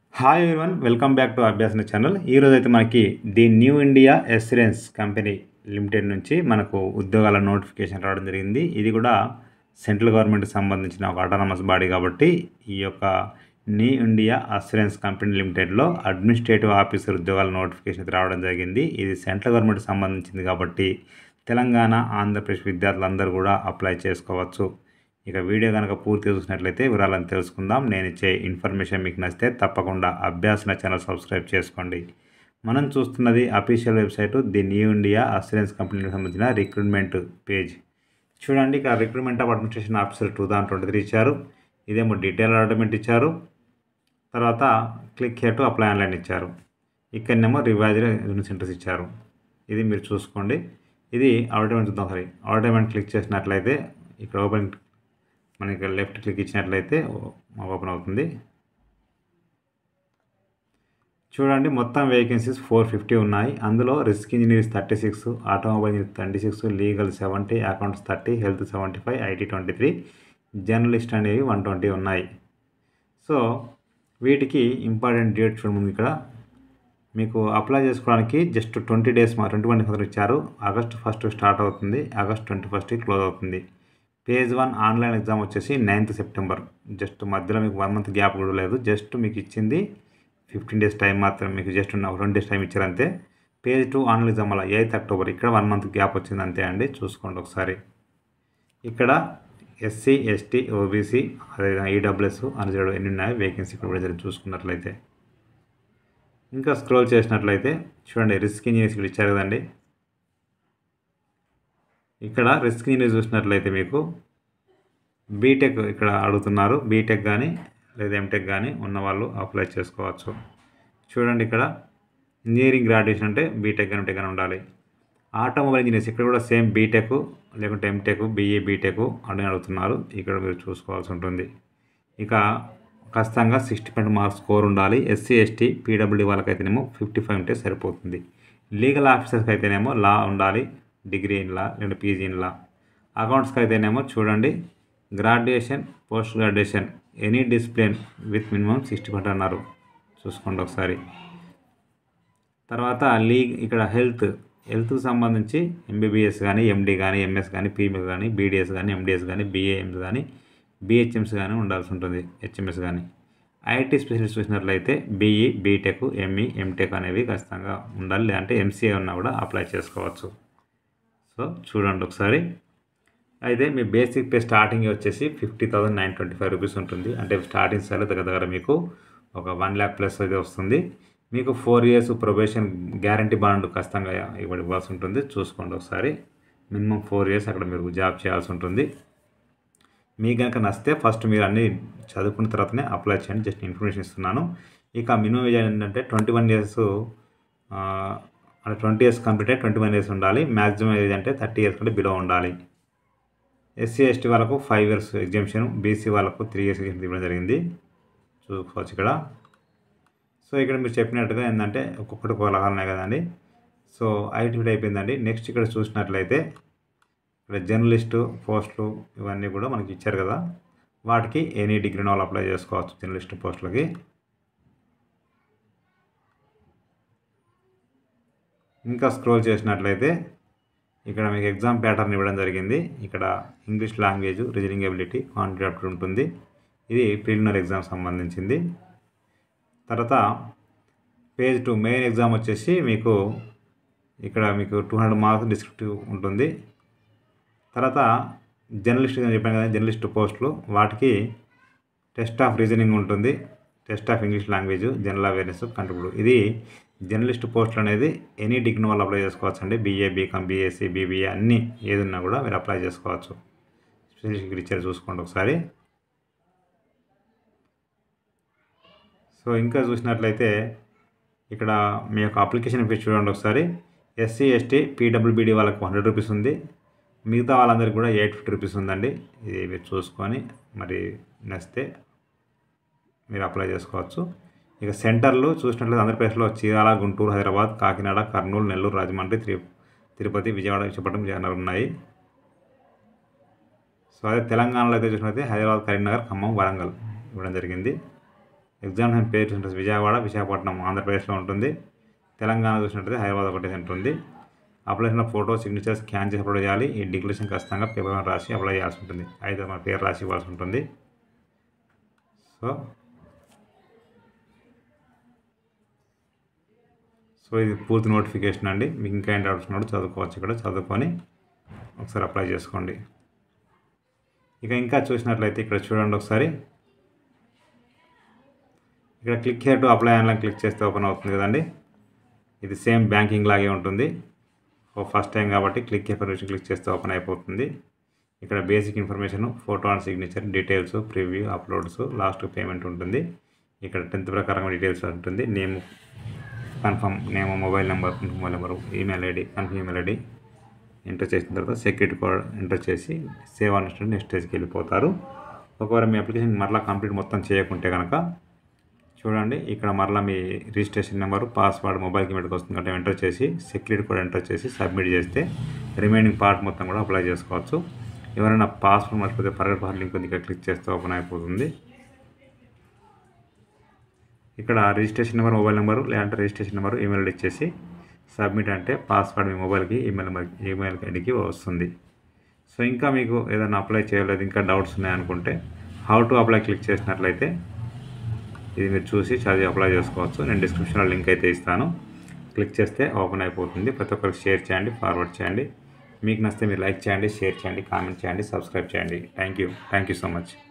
Hi everyone welcome back to Abhyasana channel. ఈరోజు అయితే మనకి the new India assurance company limited నుంచి మనకు ఉద్యోగాల నోటిఫికేషన్ రావడం జరిగింది. ఇది కూడా సెంట్రల్ గవర్నమెంట్కి సంబంధించిన ఒక ఆటోనమస్ బాడీ కాబట్టి ఈ యొక్క న్యూ ఇండియా అస్యూరెన్స్ కంపెనీ లిమిటెడ్లో అడ్మినిస్ట్రేటివ్ ఆఫీసర్ ఉద్యోగాల నోటిఫికేషన్ రావడం జరిగింది. ఇది సెంట్రల్ గవర్నమెంట్కి సంబంధించింది కాబట్టి తెలంగాణ, ఆంధ్రప్రదేశ్ విద్యార్థులందరూ కూడా అప్లై చేసుకోవచ్చు. ఇక వీడియో కనుక పూర్తిగా చూసినట్లయితే వివరాలను తెలుసుకుందాం. నేను ఇచ్చే ఇన్ఫర్మేషన్ మీకు నచ్చితే తప్పకుండా అభ్యాసన ఛానల్ సబ్స్క్రైబ్ చేసుకోండి. మనం చూస్తున్నది official website the new India assurance కంపెనీకి సంబంధించిన రిక్రూట్మెంట్ పేజ్. చూడండి, ఇక్కడ రిక్రూట్మెంట్ ఆఫ్ అడ్మినిస్ట్రేషన్ ఆఫీసర్ 2023 ఇచ్చారు. ఇదేమో డీటెయిల్ అడ్వర్టైజ్మెంట్ ఇచ్చారు. తర్వాత click here to apply online ఇచ్చారు. ఇక్కడనేమో రివైజ్డ్ సెంటర్స్ ఇచ్చారు. ఇది మీరు చూసుకోండి. ఇది అడ్వర్టైజ్మెంట్ చూద్దాం. సరే, అడ్వర్టైజ్మెంట్ క్లిక్ చేసినట్లయితే ఇక్కడ ఓపెన్ మనకి లెఫ్ట్ క్లిక్ ఇచ్చినట్లయితే ఓపెన్ అవుతుంది. చూడండి, మొత్తం వేకెన్సీస్ 450 ఉన్నాయి. అందులో risk engineers 36, automobile engineer 26, legal 70, accounts 30, health 75, IT 23, journalist అనేవి 120 ఉన్నాయి. సో వీటికి ఇంపార్టెంట్ డేట్ చూడండి. ఇక్కడ మీకు అప్లై చేసుకోవడానికి జస్ట్ 20 డేస్ 21 ఇచ్చారు. ఆగస్ట్ 1 స్టార్ట్ అవుతుంది, ఆగస్ట్ 21 క్లోజ్ అవుతుంది. ఫేజ్ 1 ఆన్లైన్ ఎగ్జామ్ వచ్చేసి 9th సెప్టెంబర్. జస్ట్ మధ్యలో మీకు 1 మంత్ గ్యాప్ కూడా లేదు. జస్ట్ మీకు ఇచ్చింది 15 డేస్ టైం మాత్రం. మీకు జస్ట్ 2 డేస్ టైం ఇచ్చారు అంతే. ఫేజ్ 2 ఆన్లైన్ ఎగ్జామ్ అలా 8th అక్టోబర్. ఇక్కడ 1 మంత్ గ్యాప్ వచ్చింది అంతే అండి. చూసుకోండి ఒకసారి. ఇక్కడ ఎస్సీ, ఎస్టీ, ఓబీసీ, అదేవిధంగా ఈడబ్ల్యూఎస్, అన్రిజర్వ్డ్ ఎన్ని ఉన్నాయి వేకెన్సీ కూడా చూసుకున్నట్లయితే. ఇంకా స్క్రోల్ చేసినట్లయితే చూడండి, రిస్క్ ఇంజనీర్స్ ఇక్కడ ఇచ్చారు కదండి. ఇక్కడ రిస్క్ ఇంజనీర్ చూసినట్లయితే మీకు బీటెక్ ఇక్కడ అడుగుతున్నారు. బీటెక్ కానీ లేదా ఎంటెక్ కానీ ఉన్నవాళ్ళు అప్లై చేసుకోవచ్చు. చూడండి, ఇక్కడ ఇంజనీరింగ్ గ్రాడ్యుయేషన్ అంటే బీటెక్ కానీ ఎంటెక్ కానీ ఉండాలి. ఆటోమొబైల్ ఇంజనీర్స్ ఇక్కడ కూడా సేమ్ బీటెక్ లేకుంటే ఎంటెక్, బీఏ, బీటెక్ అని అడుగుతున్నారు. ఇక్కడ మీరు చూసుకోవాల్సి ఉంటుంది. ఇక ఖచ్చితంగా 60% మార్క్స్ స్కోర్ ఉండాలి. ఎస్సీ, ఎస్టీ, పీడబ్ల్యూడీ వాళ్ళకైతేనేమో 55 ఉంటే సరిపోతుంది. లీగల్ ఆఫీసర్స్కి అయితేనేమో లా ఉండాలి, డిగ్రీ ఇన్ లా లేదా పీజీ ఇన్ లా. అకౌంట్స్కి అయితేనేమో చూడండి, graduation, post graduation, any discipline with minimum 60% అన్నారు. చూసుకోండి ఒకసారి. తర్వాత ఇక్కడ హెల్త్కి సంబంధించి ఎంబీబీఎస్ కానీ, ఎండీ కానీ, ఎంఎస్ కానీ, పీఎంఎస్ కానీ, బీడీఎస్ కానీ, ఎండిఎస్ కానీ, బీఏఎంస్ కానీ, బీహెచ్ఎంస్ కానీ ఉండాల్సి ఉంటుంది, హెచ్ఎంఎస్ కానీ. ఐటీ స్పెషలిస్ట్ చూసినట్లయితే బీఈ, బీటెక్, ఎంఈ, ఎంటెక్ అనేవి ఖచ్చితంగా ఉండాలి. లేదంటే ఎంసీఏ ఉన్నా కూడా అప్లై చేసుకోవచ్చు. సో చూడండి ఒకసారి. అయితే మీ బేసిక్ పే స్టార్టింగ్ వచ్చేసి 50,925 రూపీస్ ఉంటుంది. అంటే స్టార్టింగ్ సాలరీ దగ్గర మీకు ఒక 1 lakh ప్లస్ అయితే వస్తుంది. మీకు 4 years ప్రొబేషన్ గ్యారంటీ బాండ్ ఖచ్చితంగా ఇవ్వాల్సి ఉంటుంది. చూసుకోండి ఒకసారి. మినిమం 4 years అక్కడ మీరు జాబ్ చేయాల్సి ఉంటుంది. మీకు కనుక నచ్చితే ఫస్ట్ మీరు అన్నీ చదువుకున్న తర్వాతనే అప్లై చేయండి. జస్ట్ ఇన్ఫర్మేషన్ ఇస్తున్నాను. ఇక మినిమం ఏజ్ ఏంటంటే 21 years, అంటే 20 years కంప్లీట్ అయ్యి 21 years ఉండాలి. మ్యాక్సిమం ఏజ్ అంటే 30 years కంటే బిలో ఉండాలి. ఎస్సీ, ఎస్టీ వాళ్ళకు 5 years ఎగ్జామ్షన్, బీసీ వాళ్ళకు 3 years ఎగ్జామ్షన్ ఇవ్వడం జరిగింది. చూసుకోవచ్చు ఇక్కడ. సో ఇక్కడ మీరు చెప్పినట్టుగా ఏంటంటే ఒక్కొక్కటి ఒక రకాలు ఉన్నాయి కదండి. సో ఐటీ అయిపోయిందండి. నెక్స్ట్ ఇక్కడ చూసినట్లయితే ఇక్కడ జర్నలిస్టు పోస్టులు ఇవన్నీ కూడా మనకి ఇచ్చారు కదా. వాటికి ఎనీ డిగ్రీ వాళ్ళు అప్లై చేసుకోవచ్చు జర్నలిస్ట్ పోస్టులకి. ఇంకా స్క్రోల్ చేసినట్లయితే ఇక్కడ మీకు ఎగ్జామ్ ప్యాటర్న్ ఇవ్వడం జరిగింది. ఇక్కడ English language, reasoning ability, confident ఉంటుంది. ఇది ప్రిలిమినరీ ఎగ్జామ్ సంబంధించింది. తర్వాత ఫేజ్ 2 మెయిన్ ఎగ్జామ్ వచ్చేసి మీకు ఇక్కడ మీకు 200 మార్క్స్ డిస్క్రిప్టివ్ ఉంటుంది. తర్వాత జర్నలిస్ట్ అని చెప్పాను కదా, జర్నలిస్ట్ పోస్టులు వాటికి టెస్ట్ ఆఫ్ రీజనింగ్ ఉంటుంది, test of English language, general awareness, contribute. ఇది జర్నలిస్ట్ పోస్టులు అనేది ఎనీ డిగ్రీ వాళ్ళు అప్లై చేసుకోవచ్చు అండి. బీఏ, బీకామ్, బీఎస్సీ, బీబీఏ అన్నీ ఏదున్నా కూడా మీరు అప్లై చేసుకోవచ్చు. స్పెషలిస్ట్ ఇచ్చారు, చూసుకోండి ఒకసారి. సో ఇంకా చూసినట్లయితే ఇక్కడ మీ యొక్క అప్లికేషన్ ఫీజు చూడండి ఒకసారి. ఎస్సీ, ఎస్టీ, పీడబ్ల్యూబీడీ వాళ్ళకి 100 రూపీస్ ఉంది. మిగతా వాళ్ళందరికీ కూడా 850 రూపీస్ ఉందండి. ఇది మీరు చూసుకొని మరి నచ్చితే మీరు అప్లై చేసుకోవచ్చు. ఇక సెంటర్లు చూసినట్లయితే ఆంధ్రప్రదేశ్లో చీరాల, గుంటూరు, హైదరాబాద్, కాకినాడ, కర్నూలు, నెల్లూరు, రాజమండ్రి, తిరుపతి, విజయవాడ, విశాఖపట్నం, జగనగర్ ఉన్నాయి. సో అదే తెలంగాణలో అయితే చూసినట్లయితే హైదరాబాద్, కరీంనగర్, ఖమ్మం, వరంగల్ ఇవ్వడం జరిగింది. ఎగ్జామినేషన్ పేరు సెంటర్స్ విజయవాడ, విశాఖపట్నం ఆంధ్రప్రదేశ్లో ఉంటుంది. తెలంగాణ చూసినట్టయితే హైదరాబాద్ ఒకటి సెంటర్ ఉంది. అప్లికేషన్లో ఫోటో సిగ్నేచర్ స్కాన్ చేసి అప్లోడ్ చేయాలి. ఈ డిక్లరేషన్ ఖచ్చితంగా పేపర్ మీద రాసి అప్లై చేయాల్సి ఉంటుంది. అయితే మన పేరు రాసి ఇవ్వాల్సి ఉంటుంది. సో ఇది పూర్తి నోటిఫికేషన్ అండి. మీకు ఇంకా ఏం డౌట్స్ ఉన్నాడో చదువుకోవచ్చు, ఇక్కడ చదువుకొని ఒకసారి అప్లై చేసుకోండి. ఇంకా చూసినట్లయితే ఇక్కడ చూడండి ఒకసారి, ఇక్కడ click here to apply online click చేస్తే ఓపెన్ అవుతుంది కదండి. ఇది సేమ్ బ్యాంకింగ్ లాగే ఉంటుంది. ఫస్ట్ టైం కాబట్టి క్లిక్ హియర్ క్లిక్ చేస్తే ఓపెన్ అయిపోతుంది. ఇక్కడ basic information, photo and signature, details, preview, uploads, last payment ఉంటుంది. ఇక్కడ 10th ప్రకారం డీటెయిల్స్ ఉంటుంది. Name confirm name, mobile number, email ID, confirm email ID enter చేసిన తర్వాత సెక్యూరిటీ కోడ్ ఎంటర్ చేసి సేవ్ అని నెక్స్ట్ స్టేజ్కి వెళ్ళిపోతారు. ఒకవేళ మీ అప్లికేషన్ మరలా కంప్లీట్ మొత్తం చేయకుంటే కనుక చూడండి, ఇక్కడ మరలా మీ రిజిస్ట్రేషన్ నెంబరు, పాస్వర్డ్ మొబైల్కి మీదకి వస్తుంది కాబట్టి ఎంటర్ చేసి సెక్యూరిటీ కోడ్ ఎంటర్ చేసి సబ్మిట్ చేస్తే రిమైనింగ్ పార్ట్ మొత్తం కూడా అప్లై చేసుకోవచ్చు. ఎవరైనా పాస్వర్డ్ మర్చిపోతే ఫర్గెట్ పాస్వర్డ్ లింక్ ఉంది, ఇక్కడ క్లిక్ చేస్తే ఓపెన్ అయిపోతుంది. ఇక్కడ రిజిస్ట్రేషన్ నెంబర్, మొబైల్ నెంబరు లేదంటే రిజిస్ట్రేషన్ నెంబరు, ఈమెయిల్ ఐడి ఇచ్చేసి సబ్మిట్ అంటే పాస్వర్డ్ మీ మొబైల్కి, ఈమెయిల్ ఐడికి వస్తుంది. సో ఇంకా మీకు ఏదైనా అప్లై చేయలేదు, ఇంకా డౌట్స్ ఉన్నాయనుకుంటే హౌ టు అప్లై క్లిక్ చేసినట్లయితే ఇది మీరు చూసి చదివి అప్లై చేసుకోవచ్చు. నేను డిస్క్రిప్షన్లో లింక్ అయితే ఇస్తాను, క్లిక్ చేస్తే ఓపెన్ అయిపోతుంది. ప్రతి ఒక్కరికి షేర్ చేయండి, ఫార్వర్డ్ చేయండి. మీకు నచ్చితే మీరు లైక్ చేయండి, షేర్ చేయండి, కామెంట్ చేయండి, సబ్స్క్రైబ్ చేయండి. Thank you so much.